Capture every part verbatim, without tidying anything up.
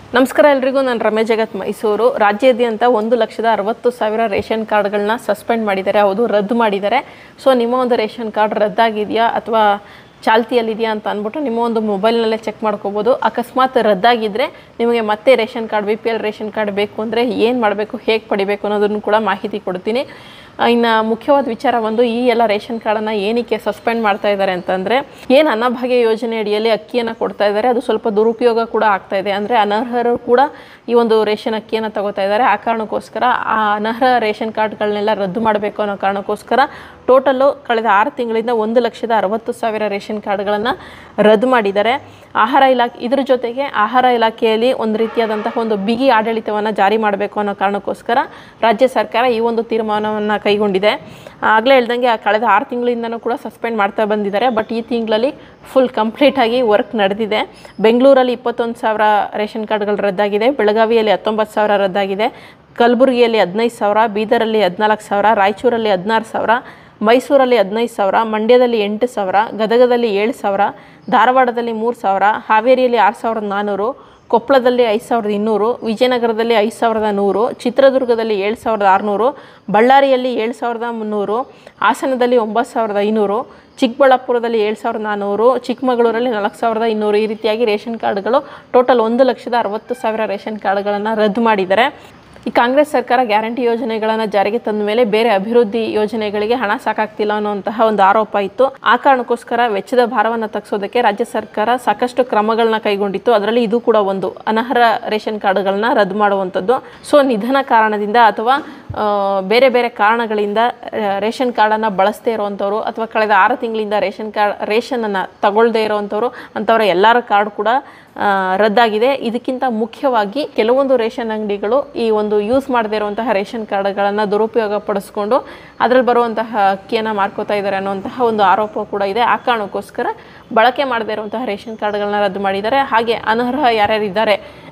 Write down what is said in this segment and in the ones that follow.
ನಮಸ್ಕಾರ ಎಲ್ಲರಿಗೂ, ನಾನು ರಮೇಶ್ ಜಗತ್ ಮೈಸೂರು. ರಾಜ್ಯಾದ್ಯಂತ ಒಂದು ಲಕ್ಷದ ಅರವತ್ತು ಸಾವಿರ ರೇಷನ್ ಕಾರ್ಡ್ಗಳನ್ನ ಸಸ್ಪೆಂಡ್ ಮಾಡಿದ್ದಾರೆ, ಹೌದು ರದ್ದು ಮಾಡಿದ್ದಾರೆ. ಸೊ ನಿಮ್ಮ ಒಂದು ರೇಷನ್ ಕಾರ್ಡ್ ರದ್ದಾಗಿದೆಯಾ ಅಥವಾ ಚಾಲ್ತಿಯಲ್ಲಿದೆಯಾ ಅಂತ ಅಂದ್ಬಿಟ್ಟು ನಿಮ್ಮ ಒಂದು ಮೊಬೈಲ್ನಲ್ಲೇ ಚೆಕ್ ಮಾಡ್ಕೋಬೋದು. ಅಕಸ್ಮಾತ್ ರದ್ದಾಗಿದ್ದರೆ ನಿಮಗೆ ಮತ್ತೆ ration card, B P L ration card ಬೇಕು ಅಂದರೆ ಏನು ಮಾಡಬೇಕು, ಹೇಗೆ ಪಡಿಬೇಕು ಅನ್ನೋದನ್ನು ಕೂಡ ಮಾಹಿತಿ ಕೊಡ್ತೀನಿ. ಇನ್ನು ಮುಖ್ಯವಾದ ವಿಚಾರ ಒಂದು, ಈ ಎಲ್ಲ ರೇಷನ್ ಕಾರ್ಡನ್ನು ಏನಕ್ಕೆ ಸಸ್ಪೆಂಡ್ ಮಾಡ್ತಾ ಇದ್ದಾರೆ ಅಂತಂದರೆ, ಏನು ಅನ್ನಭಾಗ್ಯ ಯೋಜನೆ ಅಡಿಯಲ್ಲಿ ಅಕ್ಕಿಯನ್ನು ಕೊಡ್ತಾ ಇದ್ದಾರೆ ಅದು ಸ್ವಲ್ಪ ದುರುಪಯೋಗ ಕೂಡ ಆಗ್ತಾ ಇದೆ. ಅಂದರೆ ಅನರ್ಹರು ಕೂಡ ಈ ಒಂದು ರೇಷನ್ ಅಕ್ಕಿಯನ್ನು ತಗೋತಾ ಇದ್ದಾರೆ. ಆ ಕಾರಣಕ್ಕೋಸ್ಕರ ಆ ಅನರ್ಹ ರೇಷನ್ ಕಾರ್ಡ್ಗಳನ್ನೆಲ್ಲ ರದ್ದು ಮಾಡಬೇಕು ಅನ್ನೋ ಕಾರಣಕ್ಕೋಸ್ಕರ ಟೋಟಲ್ಲು ಕಳೆದ ಆರು ತಿಂಗಳಿಂದ ಒಂದು ಲಕ್ಷದ ಅರವತ್ತು ಸಾವಿರ ರೇಷನ್ ಕಾರ್ಡ್ಗಳನ್ನು ರದ್ದು ಮಾಡಿದ್ದಾರೆ. ಆಹಾರ ಇಲಾಖೆ ಇದ್ರ ಜೊತೆಗೆ ಆಹಾರ ಇಲಾಖೆಯಲ್ಲಿ ಒಂದು ರೀತಿಯಾದಂತಹ ಒಂದು ಬಿಗಿ ಆಡಳಿತವನ್ನು ಜಾರಿ ಮಾಡಬೇಕು ಅನ್ನೋ ಕಾರಣಕ್ಕೋಸ್ಕರ ರಾಜ್ಯ ಸರ್ಕಾರ ಈ ಒಂದು ತೀರ್ಮಾನವನ್ನು ಕೈಗೊಂಡಿದೆ. ಆಗಲೇ ಹೇಳ್ದಂಗೆ ಕಳೆದ ಆರು ತಿಂಗಳಿಂದನೂ ಕೂಡ ಸಸ್ಪೆಂಡ್ ಮಾಡ್ತಾ ಬಂದಿದ್ದಾರೆ. ಬಟ್ ಈ ತಿಂಗಳಲ್ಲಿ ಫುಲ್ ಕಂಪ್ಲೀಟಾಗಿ ವರ್ಕ್ ನಡೆದಿದೆ. ಬೆಂಗಳೂರಲ್ಲಿ ಇಪ್ಪತ್ತೊಂದು ಸಾವಿರ ರೇಷನ್ ಕಾರ್ಡ್ಗಳು ರದ್ದಾಗಿದೆ, ಬೆಳಗಾವಿಯಲ್ಲಿ ಹತ್ತೊಂಬತ್ತು ಸಾವಿರ ರದ್ದಾಗಿದೆ, ಕಲಬುರಗಿಯಲ್ಲಿ ಹದಿನೈದು ಸಾವಿರ, ಬೀದರಲ್ಲಿ ಹದಿನಾಲ್ಕು ಸಾವಿರ, ರಾಯಚೂರಲ್ಲಿ ಹದಿನಾರು ಸಾವಿರ, ಮೈಸೂರಲ್ಲಿ ಹದಿನೈದು ಸಾವಿರ, ಮಂಡ್ಯದಲ್ಲಿ ಎಂಟು ಸಾವಿರ, ಗದಗದಲ್ಲಿ ಏಳು ಸಾವಿರ, ಧಾರವಾಡದಲ್ಲಿ ಮೂರು ಸಾವಿರ, ಹಾವೇರಿಯಲ್ಲಿ ಆರು ಸಾವಿರದ ನಾನ್ನೂರು, ಕೊಪ್ಪಳದಲ್ಲಿ ಐದು ಸಾವಿರದ ಇನ್ನೂರು, ವಿಜಯನಗರದಲ್ಲಿ ಐದು ಸಾವಿರದ ನೂರು, ಚಿತ್ರದುರ್ಗದಲ್ಲಿ ಏಳು ಸಾವಿರದ ಆರುನೂರು, ಬಳ್ಳಾರಿಯಲ್ಲಿ ಏಳು ಸಾವಿರದ ಮುನ್ನೂರು, ಹಾಸನದಲ್ಲಿ ಒಂಬತ್ತು ಸಾವಿರದ ಐನೂರು, ಚಿಕ್ಕಬಳ್ಳಾಪುರದಲ್ಲಿ ಏಳು ಸಾವಿರದ ನಾನ್ನೂರು, ಚಿಕ್ಕಮಗಳೂರಲ್ಲಿ ನಾಲ್ಕು ಸಾವಿರದ ಇನ್ನೂರು. ಈ ರೀತಿಯಾಗಿ ರೇಷನ್ ಕಾರ್ಡ್ಗಳು ಟೋಟಲ್ ಒಂದು ಲಕ್ಷದ ಅರವತ್ತು ಸಾವಿರ ರೇಷನ್ ಕಾರ್ಡ್ಗಳನ್ನು ರದ್ದು ಮಾಡಿದ್ದಾರೆ. ಈ ಕಾಂಗ್ರೆಸ್ ಸರ್ಕಾರ ಗ್ಯಾರಂಟಿ ಯೋಜನೆಗಳನ್ನು ಜಾರಿಗೆ ತಂದ ಮೇಲೆ ಬೇರೆ ಅಭಿವೃದ್ಧಿ ಯೋಜನೆಗಳಿಗೆ ಹಣ ಸಾಕಾಗ್ತಿಲ್ಲ ಅನ್ನುವಂತಹ ಒಂದು ಆರೋಪ ಇತ್ತು. ಆ ಕಾರಣಕ್ಕೋಸ್ಕರ ವೆಚ್ಚದ ಭಾರವನ್ನು ತಗ್ಗಿಸೋದಕ್ಕೆ ರಾಜ್ಯ ಸರ್ಕಾರ ಸಾಕಷ್ಟು ಕ್ರಮಗಳನ್ನ ಕೈಗೊಂಡಿತ್ತು. ಅದರಲ್ಲಿ ಇದು ಕೂಡ ಒಂದು, ಅನರ್ಹ ರೇಷನ್ ಕಾರ್ಡ್ಗಳನ್ನ ರದ್ದು ಮಾಡುವಂಥದ್ದು. ಸೊ ನಿಧನ ಕಾರಣದಿಂದ ಅಥವಾ ಬೇರೆ ಬೇರೆ ಕಾರಣಗಳಿಂದ ರೇಷನ್ ಕಾರ್ಡನ್ನು ಬಳಸದೇ ಇರುವಂಥವ್ರು ಅಥವಾ ಕಳೆದ ಆರು ತಿಂಗಳಿಂದ ರೇಷನ್ ಕಾರ್ಡ್ ರೇಷನನ್ನು ತಗೊಳ್ಳದೇ ಇರುವಂಥವ್ರು ಅಂಥವರ ಎಲ್ಲರ ಕಾರ್ಡ್ ಕೂಡ ರದ್ದಾಗಿದೆ. ಇದಕ್ಕಿಂತ ಮುಖ್ಯವಾಗಿ ಕೆಲವೊಂದು ರೇಷನ್ ಅಂಗಡಿಗಳು ಈ ಒಂದು ಯೂಸ್ ಮಾಡದೇ ಇರುವಂತಹ ರೇಷನ್ ಕಾರ್ಡ್ಗಳನ್ನು ದುರುಪಯೋಗ ಪಡಿಸ್ಕೊಂಡು ಅದರಲ್ಲಿ ಬರುವಂತಹ ಅಕ್ಕಿಯನ್ನು ಮಾರ್ಕೋತಾ ಇದ್ದಾರೆ ಅನ್ನುವಂತಹ ಒಂದು ಆರೋಪ ಕೂಡ ಇದೆ. ಆ ಕಾರಣಕ್ಕೋಸ್ಕರ ಬಳಕೆ ಮಾಡದೇ ಇರುವಂತಹ ರೇಷನ್ ಕಾರ್ಡ್ಗಳನ್ನ ರದ್ದು ಮಾಡಿದ್ದಾರೆ. ಹಾಗೆ ಅನರ್ಹ ಯಾರ್ಯಾರಿದ್ದಾರೆ,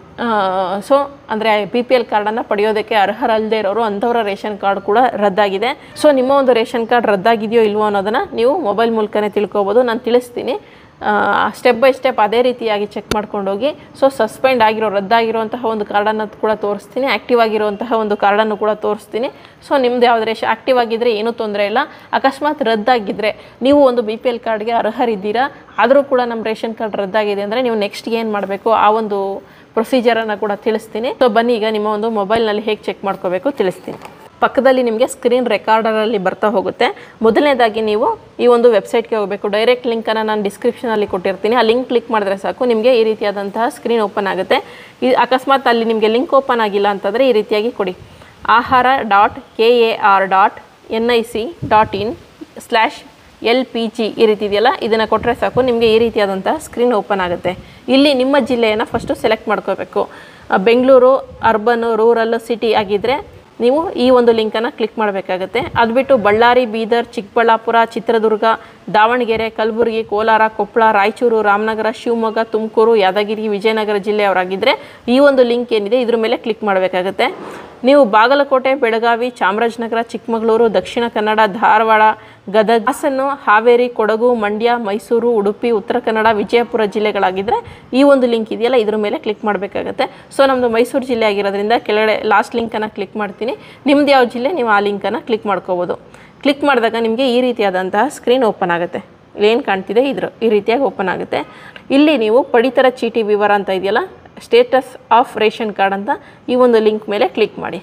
ಸೊ ಅಂದರೆ ಬಿ ಪಿ ಎಲ್ ಕಾರ್ಡನ್ನು ಪಡೆಯೋದಕ್ಕೆ ಅರ್ಹರಲ್ಲದೆ ಇರೋರು ಅಂಥವರ ರೇಷನ್ ಕಾರ್ಡ್ ಕೂಡ ರದ್ದಾಗಿದೆ. ಸೊ ನಿಮ್ಮ ಒಂದು ರೇಷನ್ ಕಾರ್ಡ್ ರದ್ದಾಗಿದೆಯೋ ಇಲ್ವೋ ಅನ್ನೋದನ್ನು ನೀವು ಮೊಬೈಲ್ ಮೂಲಕನೇ ತಿಳ್ಕೊಬೋದು. ನಾನು ತಿಳಿಸ್ತೀನಿ ಸ್ಟೆಪ್ ಬೈ ಸ್ಟೆಪ್, ಅದೇ ರೀತಿಯಾಗಿ ಚೆಕ್ ಮಾಡ್ಕೊಂಡೋಗಿ. ಸೊ ಸಸ್ಪೆಂಡ್ ಆಗಿರೋ ರದ್ದಾಗಿರುವಂತಹ ಒಂದು ಕಾರ್ಡನ್ನು ಕೂಡ ತೋರಿಸ್ತೀನಿ, ಆ್ಯಕ್ಟಿವ್ ಆಗಿರುವಂತಹ ಒಂದು ಕಾರ್ಡನ್ನು ಕೂಡ ತೋರಿಸ್ತೀನಿ. ಸೊ ನಿಮ್ದು ಯಾವ್ದು ರೇಷನ್ ಆ್ಯಕ್ಟಿವ್ ಆಗಿದ್ದರೆ ಏನೂ ತೊಂದರೆ ಇಲ್ಲ. ಅಕಸ್ಮಾತ್ ರದ್ದಾಗಿದ್ದರೆ ನೀವು ಒಂದು ಬಿ ಪಿ ಎಲ್ ಕಾರ್ಡ್ಗೆ ಅರ್ಹರಿದ್ದೀರಾ, ಆದರೂ ಕೂಡ ನಮ್ಮ ರೇಷನ್ ಕಾರ್ಡ್ ರದ್ದಾಗಿದೆ ಅಂದರೆ ನೀವು ನೆಕ್ಸ್ಟ್ ಏನು ಮಾಡಬೇಕು ಆ ಒಂದು ಪ್ರೊಸೀಜರನ್ನು ಕೂಡ ತಿಳಿಸ್ತೀನಿ. ಸೊ ಬನ್ನಿ ಈಗ ನಿಮ್ಮ ಒಂದು ಮೊಬೈಲ್ನಲ್ಲಿ ಹೇಗೆ ಚೆಕ್ ಮಾಡ್ಕೋಬೇಕು ತಿಳಿಸ್ತೀನಿ. ಪಕ್ಕದಲ್ಲಿ ನಿಮಗೆ ಸ್ಕ್ರೀನ್ ರೆಕಾರ್ಡರಲ್ಲಿ ಬರ್ತಾ ಹೋಗುತ್ತೆ. ಮೊದಲನೇದಾಗಿ ನೀವು ಈ ಒಂದು ವೆಬ್ಸೈಟ್ಗೆ ಹೋಗಬೇಕು. ಡೈರೆಕ್ಟ್ ಲಿಂಕನ್ನು ನಾನು ಡಿಸ್ಕ್ರಿಪ್ಷನಲ್ಲಿ ಕೊಟ್ಟಿರ್ತೀನಿ. ಆ ಲಿಂಕ್ ಕ್ಲಿಕ್ ಮಾಡಿದ್ರೆ ಸಾಕು, ನಿಮಗೆ ಈ ರೀತಿಯಾದಂತಹ ಸ್ಕ್ರೀನ್ ಓಪನ್ ಆಗುತ್ತೆ. ಈ ಅಕಸ್ಮಾತ್ ಅಲ್ಲಿ ನಿಮಗೆ ಲಿಂಕ್ ಓಪನ್ ಆಗಿಲ್ಲ ಅಂತಂದರೆ ಈ ರೀತಿಯಾಗಿ ಕೊಡಿ, ಆಹಾರ dot K A R dot N I C dot in slash L P G ಈ ರೀತಿ ಇದೆಯಲ್ಲ, ಇದನ್ನು ಕೊಟ್ಟರೆ ಸಾಕು, ನಿಮಗೆ ಈ ರೀತಿಯಾದಂಥ ಸ್ಕ್ರೀನ್ ಓಪನ್ ಆಗುತ್ತೆ. ಇಲ್ಲಿ ನಿಮ್ಮ ಜಿಲ್ಲೆಯನ್ನು ಫಸ್ಟು ಸೆಲೆಕ್ಟ್ ಮಾಡ್ಕೋಬೇಕು. ಬೆಂಗಳೂರು ಅರ್ಬನ್, ರೂರಲ್, ಸಿಟಿ ಆಗಿದ್ದರೆ ನೀವು ಈ ಒಂದು ಲಿಂಕನ್ನು ಕ್ಲಿಕ್ ಮಾಡಬೇಕಾಗುತ್ತೆ. ಅದು ಬಿಟ್ಟು ಬಳ್ಳಾರಿ, ಬೀದರ್, ಚಿಕ್ಕಬಳ್ಳಾಪುರ, ಚಿತ್ರದುರ್ಗ, ದಾವಣಗೆರೆ, ಕಲಬುರಗಿ, ಕೋಲಾರ, ಕೊಪ್ಪಳ, ರಾಯಚೂರು, ರಾಮನಗರ, ಶಿವಮೊಗ್ಗ, ತುಮಕೂರು, ಯಾದಗಿರಿ, ವಿಜಯನಗರ ಜಿಲ್ಲೆಯವರಾಗಿದ್ದರೆ ಈ ಒಂದು ಲಿಂಕ್ ಏನಿದೆ ಇದ್ರ ಮೇಲೆ ಕ್ಲಿಕ್ ಮಾಡಬೇಕಾಗುತ್ತೆ. ನೀವು ಬಾಗಲಕೋಟೆ, ಬೆಳಗಾವಿ, ಚಾಮರಾಜನಗರ, ಚಿಕ್ಕಮಗಳೂರು, ದಕ್ಷಿಣ ಕನ್ನಡ, ಧಾರವಾಡ, ಗದಗ, ಹಾಸನ, ಹಾವೇರಿ, ಕೊಡಗು, ಮಂಡ್ಯ, ಮೈಸೂರು, ಉಡುಪಿ, ಉತ್ತರ ಕನ್ನಡ, ವಿಜಯಪುರ ಜಿಲ್ಲೆಗಳಾಗಿದ್ದರೆ ಈ ಒಂದು ಲಿಂಕ್ ಇದೆಯಲ್ಲ ಇದ್ರ ಮೇಲೆ ಕ್ಲಿಕ್ ಮಾಡಬೇಕಾಗುತ್ತೆ. ಸೊ ನಮ್ಮದು ಮೈಸೂರು ಜಿಲ್ಲೆ ಆಗಿರೋದ್ರಿಂದ ಕೆಳಗಡೆ ಲಾಸ್ಟ್ ಲಿಂಕನ್ನು ಕ್ಲಿಕ್ ಮಾಡ್ತೀನಿ. ನಿಮ್ದು ಯಾವ ಜಿಲ್ಲೆ ನೀವು ಆ ಲಿಂಕನ್ನು ಕ್ಲಿಕ್ ಮಾಡ್ಕೋಬೋದು. ಕ್ಲಿಕ್ ಮಾಡಿದಾಗ ನಿಮಗೆ ಈ ರೀತಿಯಾದಂತಹ ಸ್ಕ್ರೀನ್ ಓಪನ್ ಆಗುತ್ತೆ. ಇಲ್ಲೇನು ಕಾಣ್ತಿದೆ ಇದ್ರ ಈ ರೀತಿಯಾಗಿ ಓಪನ್ ಆಗುತ್ತೆ. ಇಲ್ಲಿ ನೀವು ಪಡಿತರ ಚೀಟಿ ವಿವರ ಅಂತ ಇದೆಯಲ್ಲ, ಸ್ಟೇಟಸ್ ಆಫ್ ರೇಷನ್ ಕಾರ್ಡ್ ಅಂತ ಈ ಒಂದು ಲಿಂಕ್ ಮೇಲೆ ಕ್ಲಿಕ್ ಮಾಡಿ.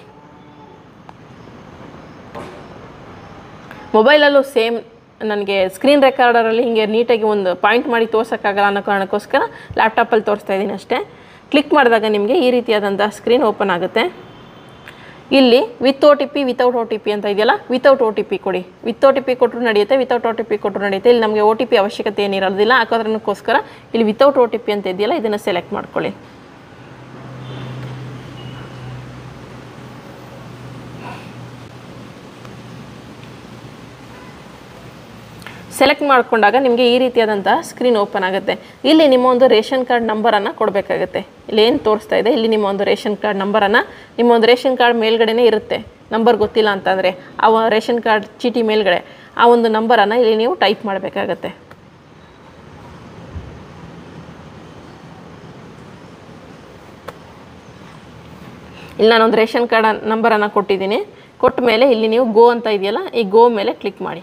ಮೊಬೈಲಲ್ಲೂ ಸೇಮ್ ನನಗೆ ಸ್ಕ್ರೀನ್ ರೆಕಾರ್ಡರಲ್ಲಿ ಹಿಂಗೆ ನೀಟಾಗಿ ಒಂದು ಪಾಯಿಂಟ್ ಮಾಡಿ ತೋರ್ಸೋಕ್ಕಾಗಲ್ಲ ಅನ್ನೋ ಕಾರಣಕ್ಕೋಸ್ಕರ ಲ್ಯಾಪ್ಟಾಪಲ್ಲಿ ತೋರಿಸ್ತಾ ಇದ್ದೀನಿ ಅಷ್ಟೇ. ಕ್ಲಿಕ್ ಮಾಡಿದಾಗ ನಿಮಗೆ ಈ ರೀತಿಯಾದಂಥ ಸ್ಕ್ರೀನ್ ಓಪನ್ ಆಗುತ್ತೆ. ಇಲ್ಲಿ with O T P, without O T P ಅಂತ ಇದೆಯಲ್ಲ, ವಿತೌಟ್ ಓ ಟಿ ಪಿ ಕೊಡಿ. ವಿತ್ ಓ ಟಿ ಪಿ ಕೊಟ್ಟರು ನಡೆಯುತ್ತೆ, ವಿತೌಟ್ ಓ ಟಿ ಪಿ ಕೊಟ್ಟರು ನಡೆಯುತ್ತೆ. ಇಲ್ಲಿ ನಮಗೆ ಓ ಟಿ ಪಿ ಅವಶ್ಯಕತೆ ಏನಿರೋದಿಲ್ಲ. ಹಾಕೋದ್ರಕ್ಕೋಸ್ಕರ ಇಲ್ಲಿ ವಿತೌಟ್ ಓ ಟಿ ಪಿ ಅಂತ ಇದೆಯಲ್ಲ ಇದನ್ನು ಸೆಲೆಕ್ಟ್ ಮಾಡ್ಕೊಳ್ಳಿ. ಸೆಲೆಕ್ಟ್ ಮಾಡಿಕೊಂಡಾಗ ನಿಮಗೆ ಈ ರೀತಿಯಾದಂಥ ಸ್ಕ್ರೀನ್ ಓಪನ್ ಆಗುತ್ತೆ. ಇಲ್ಲಿ ನಿಮ್ಮ ಒಂದು ರೇಷನ್ ಕಾರ್ಡ್ ನಂಬರನ್ನು ಕೊಡಬೇಕಾಗುತ್ತೆ. ಇಲ್ಲಿ ಏನು ತೋರಿಸ್ತಾ ಇದೆ ಇಲ್ಲಿ ನಿಮ್ಮ ಒಂದು ರೇಷನ್ ಕಾರ್ಡ್ ನಂಬರನ್ನು, ನಿಮ್ಮ ಒಂದು ರೇಷನ್ ಕಾರ್ಡ್ ಮೇಲ್ಗಡೆನೇ ಇರುತ್ತೆ. ನಂಬರ್ ಗೊತ್ತಿಲ್ಲ ಅಂತಂದರೆ ಆ ರೇಷನ್ ಕಾರ್ಡ್ ಚೀಟಿ ಮೇಲ್ಗಡೆ ಆ ಒಂದು ನಂಬರನ್ನು ಇಲ್ಲಿ ನೀವು ಟೈಪ್ ಮಾಡಬೇಕಾಗತ್ತೆ. ಇಲ್ಲಿ ನಾನೊಂದು ರೇಷನ್ ಕಾರ್ಡ್ ನಂಬರನ್ನು ಕೊಟ್ಟಿದ್ದೀನಿ. ಕೊಟ್ಟ ಮೇಲೆ ಇಲ್ಲಿ ನೀವು ಗೋ ಅಂತ ಇದೆಯಲ್ಲ, ಈ ಗೋ ಮೇಲೆ ಕ್ಲಿಕ್ ಮಾಡಿ.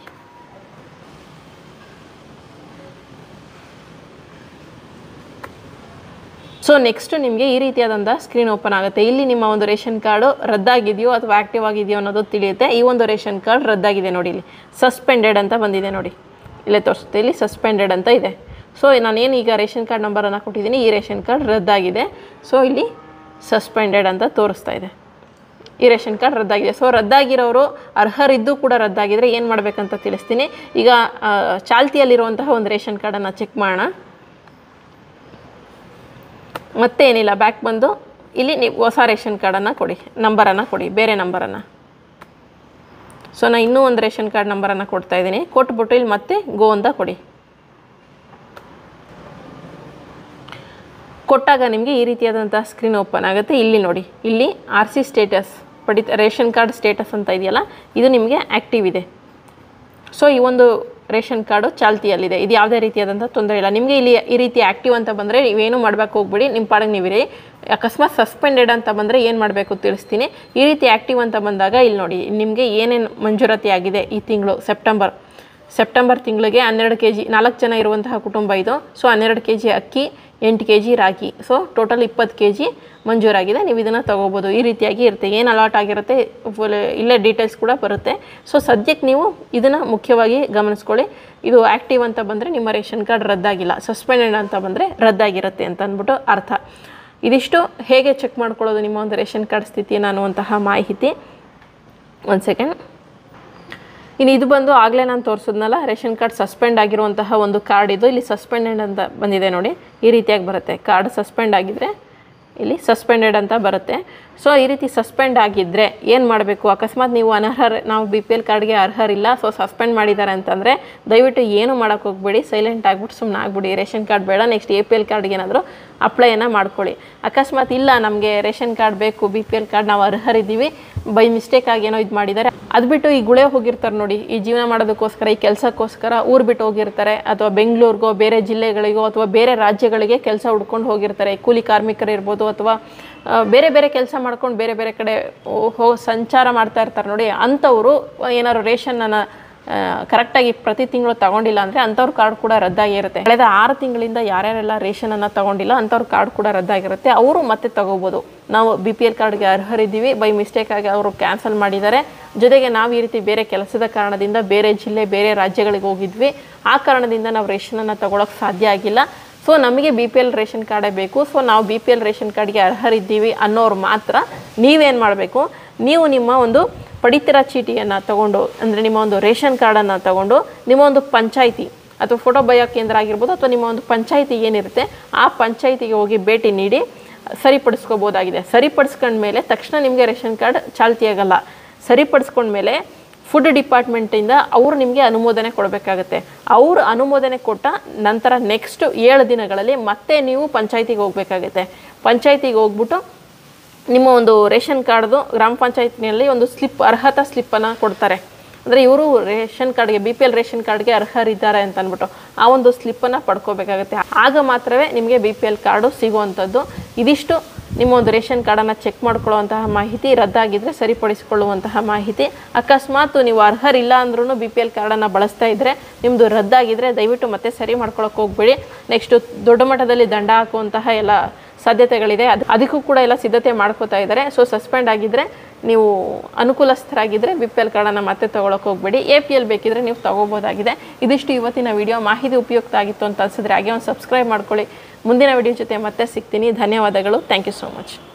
ಸೊ ನೆಕ್ಸ್ಟ್ ನಿಮಗೆ ಈ ರೀತಿಯಾದಂಥ ಸ್ಕ್ರೀನ್ ಓಪನ್ ಆಗುತ್ತೆ. ಇಲ್ಲಿ ನಿಮ್ಮ ಒಂದು ರೇಷನ್ ಕಾರ್ಡು ರದ್ದಾಗಿದೆಯೋ ಅಥವಾ ಆ್ಯಕ್ಟಿವ್ ಆಗಿದೆಯೋ ಅನ್ನೋದು ತಿಳಿಯುತ್ತೆ. ಈ ಒಂದು ರೇಷನ್ ಕಾರ್ಡ್ ರದ್ದಾಗಿದೆ ನೋಡಿ, ಇಲ್ಲಿ ಸಸ್ಪೆಂಡೆಡ್ ಅಂತ ಬಂದಿದೆ ನೋಡಿ, ಇಲ್ಲೇ ತೋರಿಸುತ್ತೆ, ಇಲ್ಲಿ ಸಸ್ಪೆಂಡೆಡ್ ಅಂತ ಇದೆ. ಸೊ ನಾನೇನು ಈಗ ರೇಷನ್ ಕಾರ್ಡ್ ನಂಬರನ್ನು ಕೊಟ್ಟಿದ್ದೀನಿ, ಈ ರೇಷನ್ ಕಾರ್ಡ್ ರದ್ದಾಗಿದೆ. ಸೊ ಇಲ್ಲಿ ಸಸ್ಪೆಂಡೆಡ್ ಅಂತ ತೋರಿಸ್ತಾ ಇದೆ, ಈ ರೇಷನ್ ಕಾರ್ಡ್ ರದ್ದಾಗಿದೆ. ಸೊ ರದ್ದಾಗಿರೋರು ಅರ್ಹರಿದ್ದು ಕೂಡ ರದ್ದಾಗಿದ್ದರೆ ಏನು ಮಾಡಬೇಕಂತ ತಿಳಿಸ್ತೀನಿ. ಈಗ ಚಾಲ್ತಿಯಲ್ಲಿರುವಂತಹ ಒಂದು ರೇಷನ್ ಕಾರ್ಡನ್ನು ಚೆಕ್ ಮಾಡೋಣ. ಮತ್ತೇನಿಲ್ಲ, ಬ್ಯಾಕ್ ಬಂದು ಇಲ್ಲಿ ನೀವು ಹೊಸ ರೇಷನ್ ಕಾರ್ಡನ್ನು ಕೊಡಿ, ನಂಬರನ್ನು ಕೊಡಿ, ಬೇರೆ ನಂಬರನ್ನು. ಸೊ ನಾನು ಇನ್ನೂ ಒಂದು ರೇಷನ್ ಕಾರ್ಡ್ ನಂಬರನ್ನು ಕೊಡ್ತಾ ಇದ್ದೀನಿ. ಕೊಟ್ಬಿಟ್ಟು ಇಲ್ಲಿ ಮತ್ತೆ ಗೋ ಅಂತ ಕೊಡಿ. ಕೊಟ್ಟಾಗ ನಿಮಗೆ ಈ ರೀತಿಯಾದಂಥ ಸ್ಕ್ರೀನ್ ಓಪನ್ ಆಗುತ್ತೆ. ಇಲ್ಲಿ ನೋಡಿ, ಇಲ್ಲಿ ಆರ್ ಸಿ ಸ್ಟೇಟಸ್ ಪಡಿ ರೇಷನ್ ಕಾರ್ಡ್ ಸ್ಟೇಟಸ್ ಅಂತ ಇದೆಯಲ್ಲ, ಇದು ನಿಮಗೆ ಆ್ಯಕ್ಟಿವ್ ಇದೆ. ಸೊ ಈ ಒಂದು ರೇಷನ್ ಕಾರ್ಡು ಚಾಲ್ತಿಯಲ್ಲಿದೆ. ಇದು ಯಾವುದೇ ರೀತಿಯಾದಂಥ ತೊಂದರೆ ಇಲ್ಲ. ನಿಮಗೆ ಇಲ್ಲಿ ಈ ರೀತಿ ಆ್ಯಕ್ಟಿವ್ ಅಂತ ಬಂದರೆ ನೀವೇನು ಮಾಡಬೇಕು ಹೋಗ್ಬಿಡಿ, ನಿಮ್ಮ ಪಾಡಿಗೆ ನೀವಿರಿ. ಅಕಸ್ಮಾತ್ ಸಸ್ಪೆಂಡೆಡ್ ಅಂತ ಬಂದರೆ ಏನು ಮಾಡಬೇಕು ತಿಳಿಸ್ತೀನಿ. ಈ ರೀತಿ ಆ್ಯಕ್ಟಿವ್ ಅಂತ ಬಂದಾಗ ಇಲ್ಲಿ ನೋಡಿ, ನಿಮಗೆ ಏನೇನು ಮಂಜೂರಾತಿ ಆಗಿದೆ ಈ ತಿಂಗಳು ಸೆಪ್ಟೆಂಬರ್ ಸೆಪ್ಟೆಂಬರ್ ತಿಂಗಳಿಗೆ ಹನ್ನೆರಡು ಕೆ ಜಿ ನಾಲ್ಕು ಜನ ಇರುವಂತಹ ಕುಟುಂಬ ಇದು. ಸೊ ಹನ್ನೆರಡು ಕೆ ಜಿ ಅಕ್ಕಿ, ಎಂಟು ಕೆ ಜಿ ರಾಗಿ, ಸೊ ಟೋಟಲ್ ಇಪ್ಪತ್ತು ಕೆ ಜಿ ಮಂಜೂರಾಗಿದೆ. ನೀವು ಇದನ್ನು ತೊಗೋಬೋದು. ಈ ರೀತಿಯಾಗಿ ಇರುತ್ತೆ, ಏನು ಅಲಾಟ್ ಆಗಿರುತ್ತೆ ಫುಲ್ ಇಲ್ಲೇ ಡೀಟೇಲ್ಸ್ ಕೂಡ ಬರುತ್ತೆ. ಸೊ ಸದ್ಯಕ್ಕೆ ನೀವು ಇದನ್ನು ಮುಖ್ಯವಾಗಿ ಗಮನಿಸ್ಕೊಳ್ಳಿ. ಇದು ಆ್ಯಕ್ಟಿವ್ ಅಂತ ಬಂದರೆ ನಿಮ್ಮ ರೇಷನ್ ಕಾರ್ಡ್ ರದ್ದಾಗಿಲ್ಲ, ಸಸ್ಪೆಂಡೆಡ್ ಅಂತ ಬಂದರೆ ರದ್ದಾಗಿರುತ್ತೆ ಅಂತ ಅಂದ್ಬಿಟ್ಟು ಅರ್ಥ. ಇದಿಷ್ಟು ಹೇಗೆ ಚೆಕ್ ಮಾಡ್ಕೊಳ್ಳೋದು ನಿಮ್ಮ ಒಂದು ರೇಷನ್ ಕಾರ್ಡ್ ಸ್ಥಿತಿಯನ್ನು ಅನ್ನುವಂತಹ ಮಾಹಿತಿ. ಒಂದು ಸೆಕೆಂಡ್. ಇನ್ನು ಇದು ಬಂದು ಆಗಲೇ ನಾನು ತೋರಿಸಿದ್ನಲ್ಲ, ರೇಷನ್ ಕಾರ್ಡ್ ಸಸ್ಪೆಂಡ್ ಆಗಿರುವಂತಹ ಒಂದು ಕಾರ್ಡ್ ಇದು. ಇಲ್ಲಿ ಸಸ್ಪೆಂಡೆಡ್ ಅಂತ ಬಂದಿದೆ ನೋಡಿ, ಈ ರೀತಿಯಾಗಿ ಬರುತ್ತೆ. ಕಾರ್ಡ್ ಸಸ್ಪೆಂಡ್ ಆಗಿದ್ದರೆ ಇಲ್ಲಿ ಸಸ್ಪೆಂಡೆಡ್ ಅಂತ ಬರುತ್ತೆ. ಸೊ ಈ ರೀತಿ ಸಸ್ಪೆಂಡ್ ಆಗಿದ್ದರೆ ಏನು ಮಾಡಬೇಕು, ಅಕಸ್ಮಾತ್ ನೀವು ಅನರ್ಹ, ನಾವು ಬಿ ಪಿ ಎಲ್ ಕಾರ್ಡ್ಗೆ ಅರ್ಹರಿಲ್ಲ, ಸೊ ಸಸ್ಪೆಂಡ್ ಮಾಡಿದ್ದಾರೆ ಅಂತಂದರೆ ದಯವಿಟ್ಟು ಏನು ಮಾಡೋಕ್ಕೆ ಹೋಗ್ಬೇಡಿ, ಸೈಲೆಂಟ್ ಆಗಿಬಿಟ್ಟು ಸುಮ್ಮನೆ ಆಗ್ಬಿಡಿ. ರೇಷನ್ ಕಾರ್ಡ್ ಬೇಡ, ನೆಕ್ಸ್ಟ್ ಎ ಪಿ ಎಲ್ ಕಾರ್ಡ್ಗೆ ಏನಾದರೂ ಅಪ್ಲೈಯನ್ನು ಮಾಡ್ಕೊಳ್ಳಿ. ಅಕಸ್ಮಾತ್ ಇಲ್ಲ ನಮಗೆ ರೇಷನ್ ಕಾರ್ಡ್ ಬೇಕು, ಬಿ ಪಿ ಎಲ್ ಕಾರ್ಡ್ ನಾವು ಅರ್ಹರಿದ್ದೀವಿ, ಬೈ ಮಿಸ್ಟೇಕಾಗಿ ಏನೋ ಇದು ಮಾಡಿದ್ದಾರೆ, ಅದು ಬಿಟ್ಟು ಈ ಗುಳೆ ಹೋಗಿರ್ತಾರೆ ನೋಡಿ, ಈ ಜೀವನ ಮಾಡೋದಕ್ಕೋಸ್ಕರ, ಈ ಕೆಲಸಕ್ಕೋಸ್ಕರ ಊರು ಬಿಟ್ಟು ಹೋಗಿರ್ತಾರೆ, ಅಥವಾ ಬೆಂಗಳೂರಿಗೋ ಬೇರೆ ಜಿಲ್ಲೆಗಳಿಗೋ ಅಥವಾ ಬೇರೆ ರಾಜ್ಯಗಳಿಗೆ ಕೆಲಸ ಹುಡ್ಕೊಂಡು ಹೋಗಿರ್ತಾರೆ. ಕೂಲಿ ಕಾರ್ಮಿಕರು ಇರ್ಬೋದು, ಅಥವಾ ಬೇರೆ ಬೇರೆ ಕೆಲಸ ಮಾಡ್ಕೊಂಡು ಬೇರೆ ಬೇರೆ ಕಡೆ ಹೋ ಸಂಚಾರ ಮಾಡ್ತಾ ಇರ್ತಾರೆ ನೋಡಿ, ಅಂಥವರು ಏನಾದ್ರು ರೇಷನನ್ನು ಕರೆಕ್ಟಾಗಿ ಪ್ರತಿ ತಿಂಗಳು ತಗೊಂಡಿಲ್ಲ ಅಂದರೆ ಅಂಥವ್ರ ಕಾರ್ಡ್ ಕೂಡ ರದ್ದಾಗಿರುತ್ತೆ. ಕಳೆದ ಆರು ತಿಂಗಳಿಂದ ಯಾರ್ಯಾರೆಲ್ಲ ರೇಷನನ್ನು ತಗೊಂಡಿಲ್ಲ ಅಂಥವ್ರ ಕಾರ್ಡ್ ಕೂಡ ರದ್ದಾಗಿರುತ್ತೆ. ಅವರು ಮತ್ತೆ ತಗೋಬೋದು. ನಾವು ಬಿ ಪಿ ಎಲ್ ಕಾರ್ಡ್ಗೆ ಅರ್ಹರಿದ್ದೀವಿ, ಬೈ ಮಿಸ್ಟೇಕಾಗಿ ಅವರು ಕ್ಯಾನ್ಸಲ್ ಮಾಡಿದ್ದಾರೆ, ಜೊತೆಗೆ ನಾವು ಈ ರೀತಿ ಬೇರೆ ಕೆಲಸದ ಕಾರಣದಿಂದ ಬೇರೆ ಜಿಲ್ಲೆ ಬೇರೆ ರಾಜ್ಯಗಳಿಗೆ ಹೋಗಿದ್ವಿ, ಆ ಕಾರಣದಿಂದ ನಾವು ರೇಷನನ್ನು ತಗೊಳ್ಳೋಕ್ಕೆ ಸಾಧ್ಯ ಆಗಿಲ್ಲ, ಸೊ ನಮಗೆ ಬಿ ಪಿ ಎಲ್ ರೇಷನ್ ಕಾರ್ಡೇ ಬೇಕು, ಸೊ ನಾವು ಬಿ ಪಿ ಎಲ್ ರೇಷನ್ ಕಾರ್ಡ್ಗೆ ಅರ್ಹರಿದ್ದೀವಿ ಅನ್ನೋರು ಮಾತ್ರ ನೀವೇನು ಮಾಡಬೇಕು, ನೀವು ನಿಮ್ಮ ಒಂದು ಪಡಿತರ ಚೀಟಿಯನ್ನು ತಗೊಂಡು, ಅಂದರೆ ನಿಮ್ಮ ಒಂದು ರೇಷನ್ ಕಾರ್ಡನ್ನು ತಗೊಂಡು ನಿಮ್ಮ ಒಂದು ಪಂಚಾಯಿತಿ ಅಥವಾ ಫೋಟೋ ಬಯೋ ಕೇಂದ್ರ ಆಗಿರ್ಬೋದು, ಅಥವಾ ನಿಮ್ಮ ಒಂದು ಪಂಚಾಯಿತಿ ಏನಿರುತ್ತೆ ಆ ಪಂಚಾಯಿತಿಗೆ ಹೋಗಿ ಭೇಟಿ ನೀಡಿ ಸರಿಪಡಿಸ್ಕೋಬೋದಾಗಿದೆ. ಸರಿಪಡಿಸ್ಕೊಂಡ್ಮೇಲೆ ತಕ್ಷಣ ನಿಮಗೆ ರೇಷನ್ ಕಾರ್ಡ್ ಚಾಲ್ತಿಯಾಗಲ್ಲ. ಸರಿಪಡಿಸ್ಕೊಂಡ್ಮೇಲೆ ಫುಡ್ ಡಿಪಾರ್ಟ್ಮೆಂಟಿಂದ ಅವರು ನಿಮಗೆ ಅನುಮೋದನೆ ಕೊಡಬೇಕಾಗತ್ತೆ. ಅವರು ಅನುಮೋದನೆ ಕೊಟ್ಟ ನಂತರ ನೆಕ್ಸ್ಟ್ ಏಳು ದಿನಗಳಲ್ಲಿ ಮತ್ತೆ ನೀವು ಪಂಚಾಯಿತಿಗೆ ಹೋಗಬೇಕಾಗತ್ತೆ. ಪಂಚಾಯಿತಿಗೆ ಹೋಗ್ಬಿಟ್ಟು ನಿಮ್ಮ ಒಂದು ರೇಷನ್ ಕಾರ್ಡ್ದು ಗ್ರಾಮ ಪಂಚಾಯತ್ನಲ್ಲಿ ಒಂದು ಸ್ಲಿಪ್, ಅರ್ಹತಾ ಸ್ಲಿಪ್ಪನ್ನು ಕೊಡ್ತಾರೆ. ಅಂದರೆ ಇವರು ರೇಷನ್ ಕಾರ್ಡ್ಗೆ ಬಿ ಪಿ ಎಲ್ ರೇಷನ್ ಕಾರ್ಡ್ಗೆ ಅರ್ಹರಿದ್ದಾರೆ ಅಂತ ಅಂದ್ಬಿಟ್ಟು ಆ ಒಂದು ಸ್ಲಿಪ್ಪನ್ನು ಪಡ್ಕೋಬೇಕಾಗುತ್ತೆ. ಆಗ ಮಾತ್ರವೇ ನಿಮಗೆ ಬಿ ಪಿ ಎಲ್ ಕಾರ್ಡು ಸಿಗುವಂಥದ್ದು. ಇದಿಷ್ಟು ನಿಮ್ಮ ಒಂದು ರೇಷನ್ ಕಾರ್ಡನ್ನು ಚೆಕ್ ಮಾಡ್ಕೊಳ್ಳುವಂತಹ ಮಾಹಿತಿ. ರದ್ದಾಗಿದ್ದರೆ ಸರಿಪಡಿಸಿಕೊಳ್ಳುವಂತಹ ಮಾಹಿತಿ. ಅಕಸ್ಮಾತ್ ನೀವು ಅರ್ಹರಿಲ್ಲ ಅಂದ್ರೂ ಬಿ ಪಿ ಎಲ್ ಕಾರ್ಡನ್ನು ಬಳಸ್ತಾ ಇದ್ದರೆ, ನಿಮ್ಮದು ರದ್ದಾಗಿದ್ದರೆ ದಯವಿಟ್ಟು ಮತ್ತೆ ಸರಿ ಮಾಡ್ಕೊಳ್ಳೋಕೆ ಹೋಗ್ಬೇಡಿ. ನೆಕ್ಸ್ಟು ದೊಡ್ಡ ಮಟ್ಟದಲ್ಲಿ ದಂಡ ಹಾಕುವಂತಹ ಎಲ್ಲ ಸಾಧ್ಯತೆಗಳಿದೆ, ಅದು ಅದಕ್ಕೂ ಕೂಡ ಎಲ್ಲ ಸಿದ್ಧತೆ ಮಾಡ್ಕೋತಾ ಇದ್ದಾರೆ. ಸೊ ಸಸ್ಪೆಂಡ್ ಆಗಿದ್ದರೆ ನೀವು ಅನುಕೂಲಸ್ಥರಾಗಿದ್ದರೆ ಬಿ ಪಿ ಎಲ್ ಕಾರ್ಡನ್ನು ಮತ್ತೆ ತೊಗೊಳಕ್ಕೆ ಹೋಗಬೇಡಿ. ಎ ಪಿ ಎಲ್ ಬೇಕಿದ್ರೆ ನೀವು ತೊಗೋಬೋದಾಗಿದೆ. ಇದಿಷ್ಟು ಇವತ್ತಿನ ವಿಡಿಯೋ. ಮಾಹಿತಿ ಉಪಯುಕ್ತ ಆಗಿತ್ತು ಅಂತ ಅನಿಸಿದ್ರೆ ಹಾಗೆ ಒಂದು ಸಬ್ಸ್ಕ್ರೈಬ್ ಮಾಡ್ಕೊಳ್ಳಿ. ಮುಂದಿನ ವಿಡಿಯೋ ಜೊತೆ ಮತ್ತೆ ಸಿಗ್ತೀನಿ. ಧನ್ಯವಾದಗಳು. Thank you so much.